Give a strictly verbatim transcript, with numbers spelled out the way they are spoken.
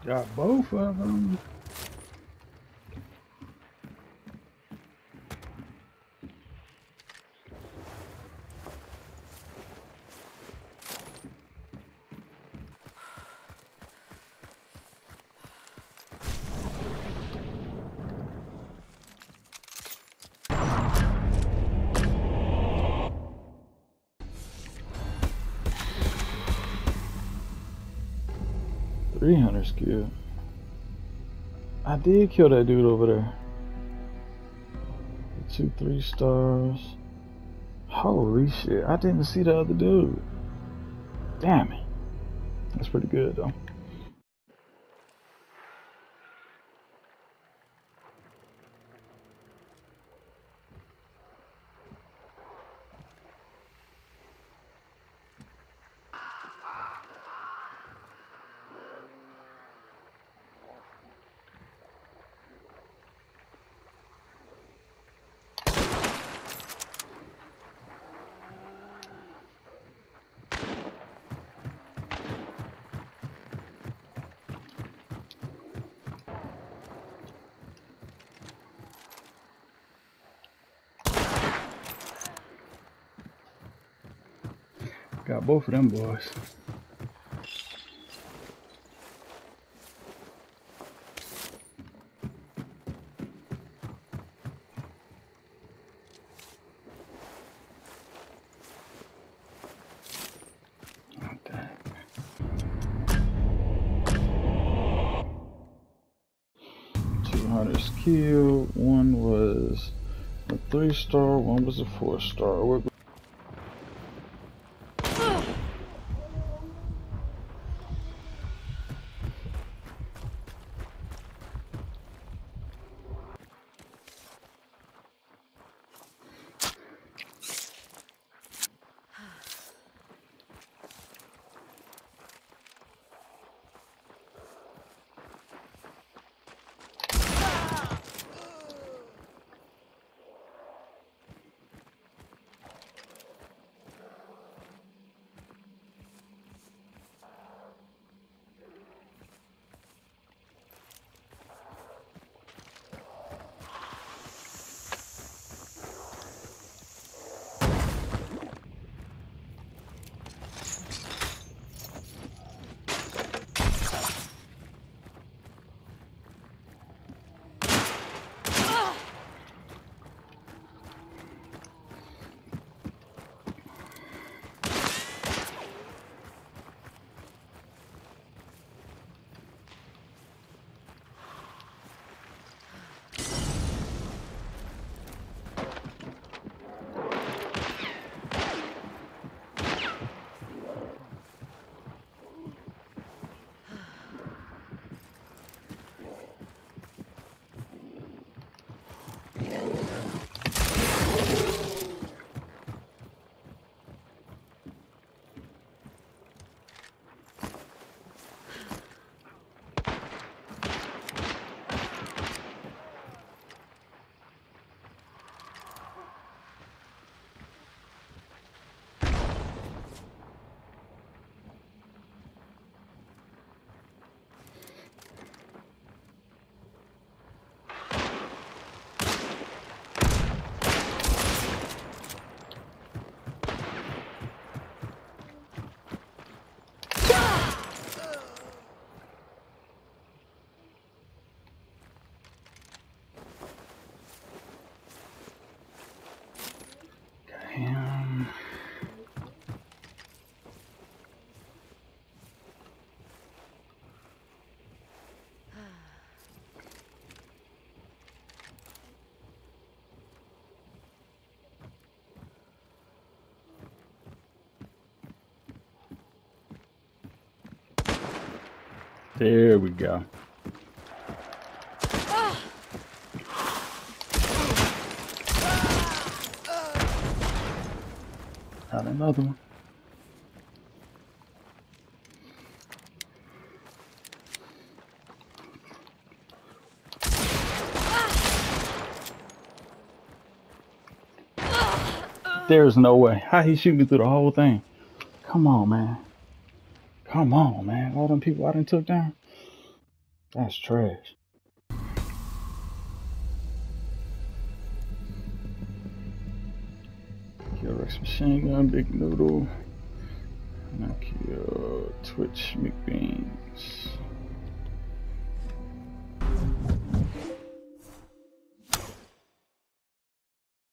Got both of them. three hundred skill. I did kill that dude over there. Two, three stars. Holy shit, I didn't see the other dude. Damn it. That's pretty good though. Got both of them boys. Okay. two hundred skill. One was a three star, one was a four star. We're Damn. There we go. Got another one. There's no way. How he shoot me through the whole thing? Come on, man. Come on, man. All them people I done took down. That's trash. Kill Rex Machine Gun, Big Noodle. And I kill Twitch McBeans.